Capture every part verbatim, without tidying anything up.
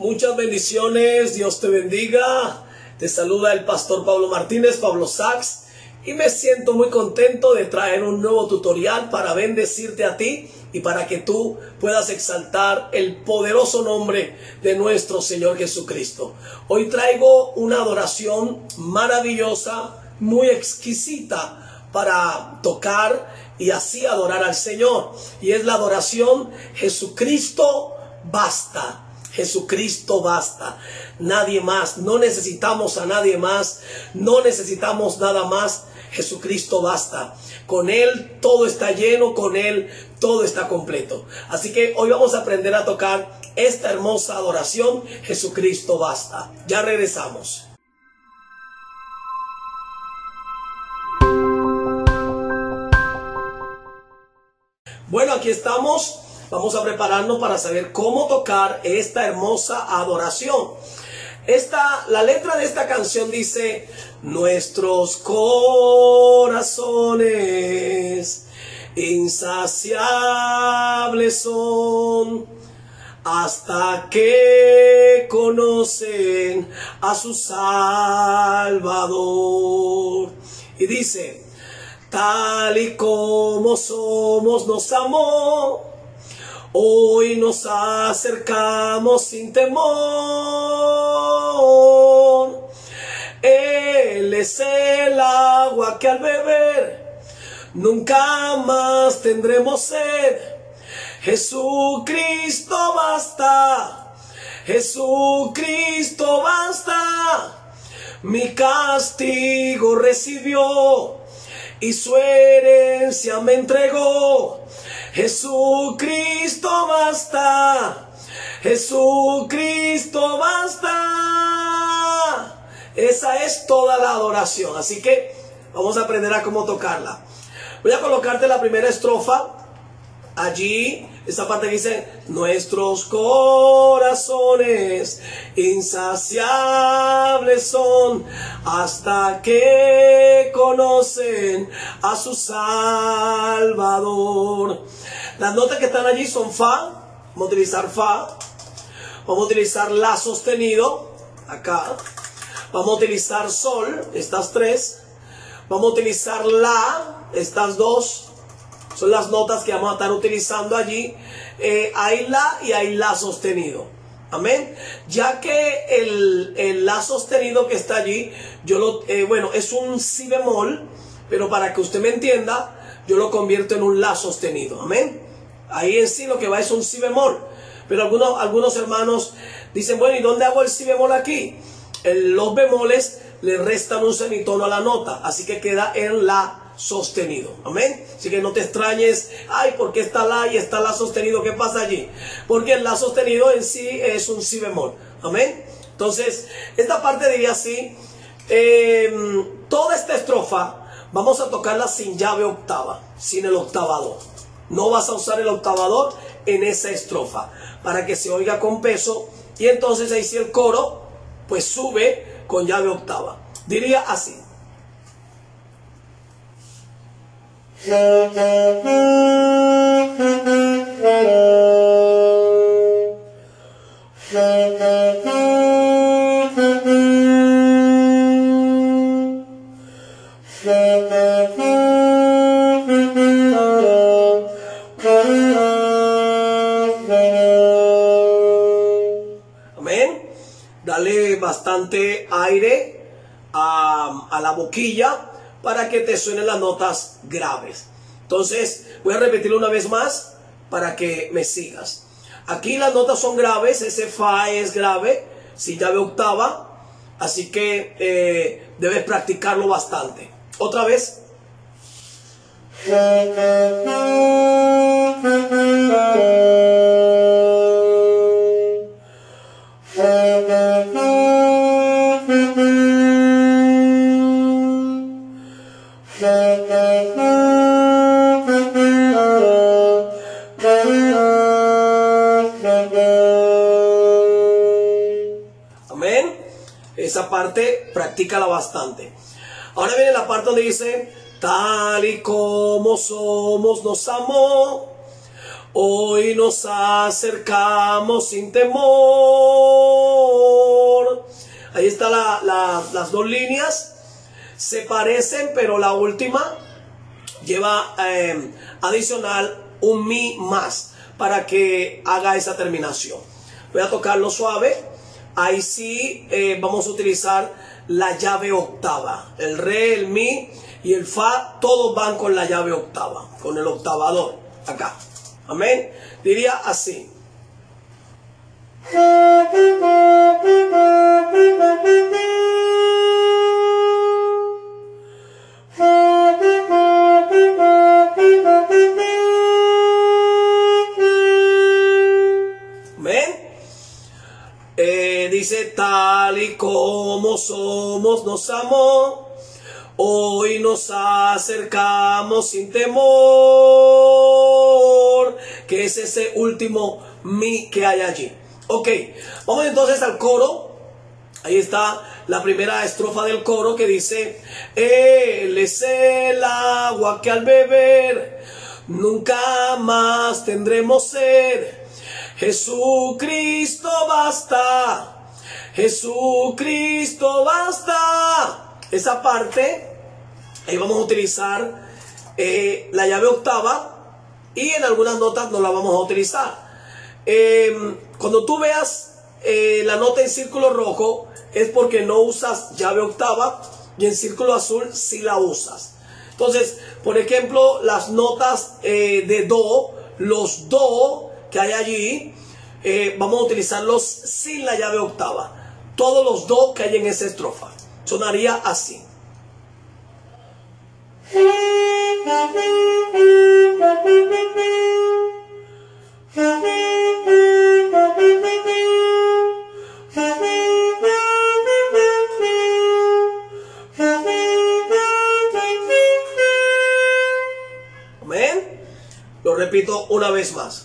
Muchas bendiciones, Dios te bendiga. Te saluda el pastor Pablo Martínez, Pablo Sachs, y me siento muy contento de traer un nuevo tutorial para bendecirte a ti y para que tú puedas exaltar el poderoso nombre de nuestro Señor Jesucristo. Hoy traigo una adoración maravillosa, muy exquisita para tocar y así adorar al Señor. Y es la adoración Jesucristo basta. Jesucristo basta. Nadie más. No necesitamos a nadie más. No necesitamos nada más. Jesucristo basta. Con Él todo está lleno. Con Él todo está completo. Así que hoy vamos a aprender a tocar esta hermosa adoración. Jesucristo basta. Ya regresamos. Bueno, aquí estamos. Vamos a prepararnos para saber cómo tocar esta hermosa adoración. Esta, la letra de esta canción dice: nuestros corazones insaciables son hasta que conocen a su Salvador. Y dice: tal y como somos nos amó, hoy nos acercamos sin temor. Él es el agua que al beber nunca más tendremos sed. Jesucristo basta, Jesucristo basta. Mi castigo recibió y su herencia me entregó. Jesucristo basta, Jesucristo basta. Esa es toda la adoración. Así que vamos a aprender a cómo tocarla. Voy a colocarte la primera estrofa. Allí, esa parte que dice: nuestros corazones insaciables son hasta que conocen a su Salvador. Las notas que están allí son Fa. Vamos a utilizar Fa. Vamos a utilizar La sostenido, acá. Vamos a utilizar Sol, estas tres. Vamos a utilizar La, estas dos. Son las notas que vamos a estar utilizando allí. Eh, hay La y hay La sostenido. Amén. Ya que el, el La sostenido que está allí, yo lo, eh, bueno, es un Si bemol, pero para que usted me entienda, yo lo convierto en un La sostenido. Amén. Ahí en sí lo que va es un Si bemol. Pero algunos, algunos hermanos dicen: bueno, ¿y dónde hago el Si bemol aquí? El, los bemoles le restan un semitono a la nota, así que queda en La sostenido. Amén. Así que no te extrañes: ay, ¿por qué está La y está La sostenido? ¿Qué pasa allí? Porque el La sostenido en sí es un Si bemol. Amén. Entonces, esta parte diría así: eh, toda esta estrofa vamos a tocarla sin llave octava, sin el octavador. No vas a usar el octavador en esa estrofa para que se oiga con peso, y entonces ahí sí el coro pues sube con llave octava. Diría así: amén. Dale bastante aire a, a la boquilla para que te suenen las notas graves. Entonces voy a repetirlo una vez más para que me sigas. Aquí las notas son graves. Ese Fa es grave, sin llave octava, así que eh, debes practicarlo bastante. Otra vez. Amén. Esa parte practícala bastante. Ahora viene la parte donde dice: tal y como somos nos amó, Hoy nos acercamos sin temor. Ahí está la, la, las dos líneas. Se parecen, pero la última lleva eh, adicional un mi más para que haga esa terminación. Voy a tocarlo suave. Ahí sí eh, vamos a utilizar la llave octava. El re, el mi y el fa, todos van con la llave octava, con el octavador acá. Amén. Diría así. Amén. Eh, dice, tal y como somos nos amó. Hoy nos acercamos sin temor, que es ese último mi que hay allí. Ok, vamos entonces al coro. Ahí está la primera estrofa del coro que dice, Él es el agua que al beber nunca más tendremos sed. Jesucristo basta, Jesucristo basta. Esa parte, ahí vamos a utilizar eh, la llave octava y en algunas notas no la vamos a utilizar. Eh, cuando tú veas eh, la nota en círculo rojo es porque no usas llave octava y en círculo azul sí la usas. Entonces, por ejemplo, las notas eh, de do, los do que hay allí, eh, vamos a utilizarlos sin la llave octava. Todos los do que hay en esa estrofa. Sonaría así. Amén. Lo repito una vez más.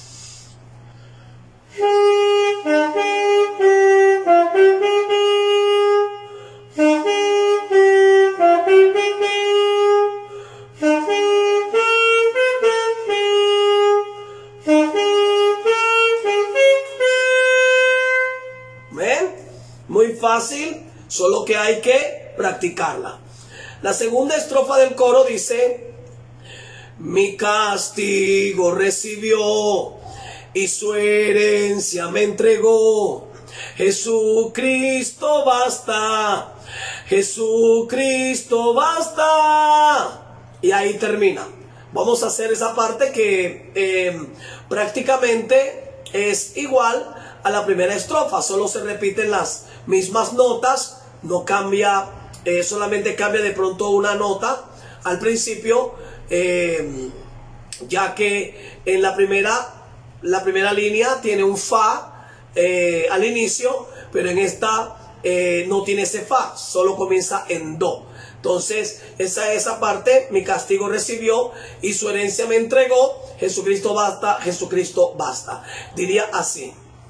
Muy fácil, solo que hay que practicarla. La segunda estrofa del coro dice, mi castigo recibió y su herencia me entregó. Jesucristo basta, Jesucristo basta. Y ahí termina. Vamos a hacer esa parte que eh, prácticamente es igual a la primera estrofa, solo se repiten las mismas notas, no cambia, eh, solamente cambia de pronto una nota al principio, eh, ya que en la primera, la primera línea tiene un fa eh, al inicio, pero en esta eh, no tiene ese fa, solo comienza en do. Entonces, esa esa parte, mi castigo recibió y su herencia me entregó. Jesucristo basta, Jesucristo basta. Diría así.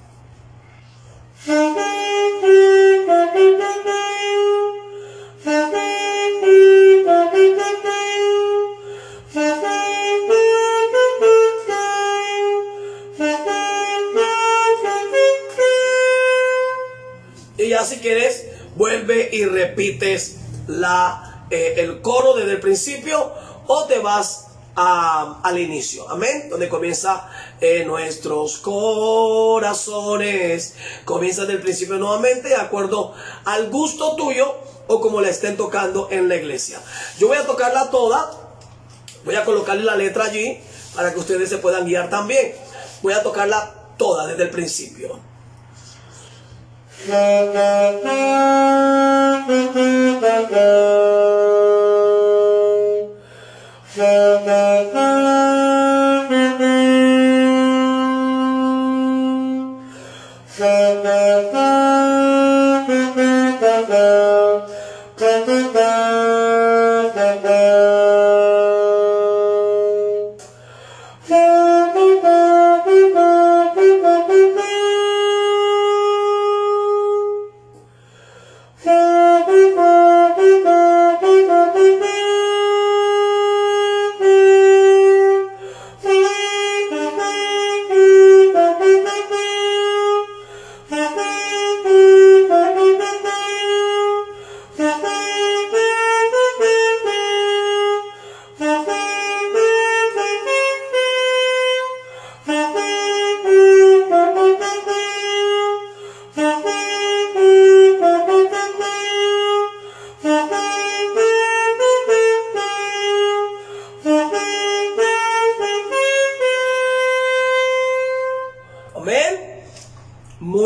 Y ya si quieres, vuelve y repites la, eh, el coro desde el principio o te vas a, al inicio, amén, donde comienza eh, nuestros corazones, comienza desde el principio nuevamente de acuerdo al gusto tuyo o como la estén tocando en la iglesia. Yo voy a tocarla toda, voy a colocarle la letra allí para que ustedes se puedan guiar también. Voy a tocarla toda desde el principio.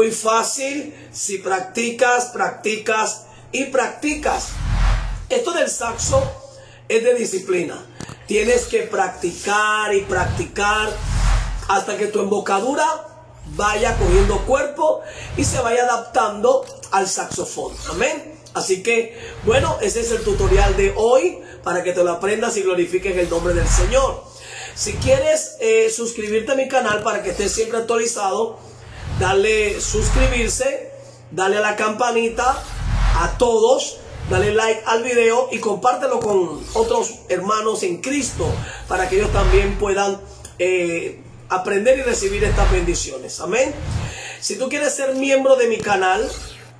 muy fácil si practicas, practicas y practicas. Esto del saxo es de disciplina. Tienes que practicar y practicar hasta que tu embocadura vaya cogiendo cuerpo y se vaya adaptando al saxofón. Amén. Así que, bueno, ese es el tutorial de hoy para que te lo aprendas y glorifiques el nombre del Señor. Si quieres eh, suscribirte a mi canal para que estés siempre actualizado, dale suscribirse, dale a la campanita, a todos, dale like al video y compártelo con otros hermanos en Cristo para que ellos también puedan eh, aprender y recibir estas bendiciones. Amén. Si tú quieres ser miembro de mi canal,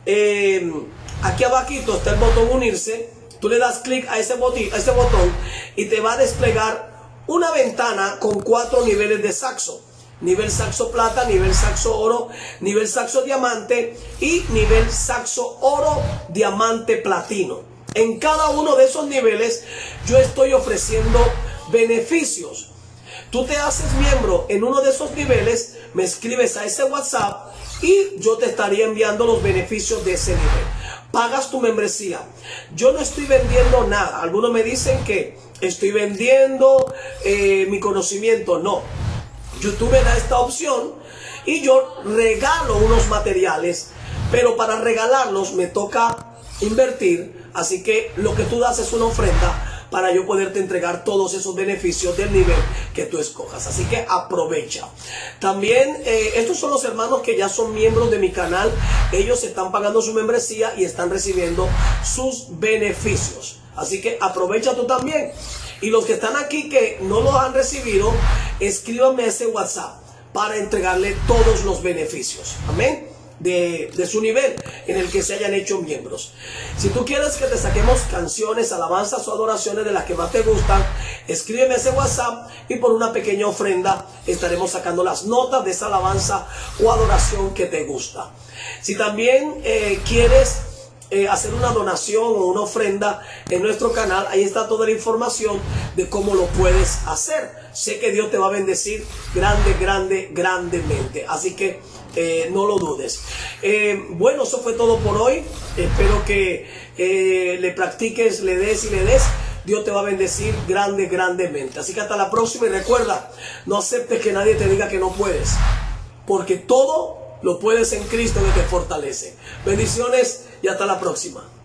eh, aquí abajito está el botón unirse. Tú le das clic a ese botón, a ese botón y te va a desplegar una ventana con cuatro niveles de saxo. Nivel saxo plata, nivel saxo oro, nivel saxo diamante y nivel saxo oro, diamante, platino. En cada uno de esos niveles yo estoy ofreciendo beneficios. Tú te haces miembro en uno de esos niveles, me escribes a ese WhatsApp y yo te estaría enviando los beneficios de ese nivel. Pagas tu membresía. Yo no estoy vendiendo nada. Algunos me dicen que estoy vendiendo eh, mi conocimiento. No. YouTube me da esta opción y yo regalo unos materiales, pero para regalarlos me toca invertir. Así que lo que tú das es una ofrenda para yo poderte entregar todos esos beneficios del nivel que tú escojas. Así que aprovecha. También eh, estos son los hermanos que ya son miembros de mi canal. Ellos están pagando su membresía y están recibiendo sus beneficios. Así que aprovecha tú también. Y los que están aquí que no los han recibido, escríbanme ese WhatsApp para entregarle todos los beneficios. Amén. De, de su nivel en el que se hayan hecho miembros. Si tú quieres que te saquemos canciones, alabanzas o adoraciones de las que más te gustan, escríbeme ese WhatsApp y por una pequeña ofrenda estaremos sacando las notas de esa alabanza o adoración que te gusta. Si también eh, quieres Eh, hacer una donación o una ofrenda en nuestro canal, ahí está toda la información de cómo lo puedes hacer. Sé que Dios te va a bendecir grande, grande, grandemente. Así que eh, no lo dudes. Eh, bueno, eso fue todo por hoy. Espero que eh, le practiques, le des y le des. Dios te va a bendecir grande, grandemente. Así que hasta la próxima y recuerda, no aceptes que nadie te diga que no puedes, porque todo lo puedes en Cristo que te fortalece. Bendiciones y hasta la próxima.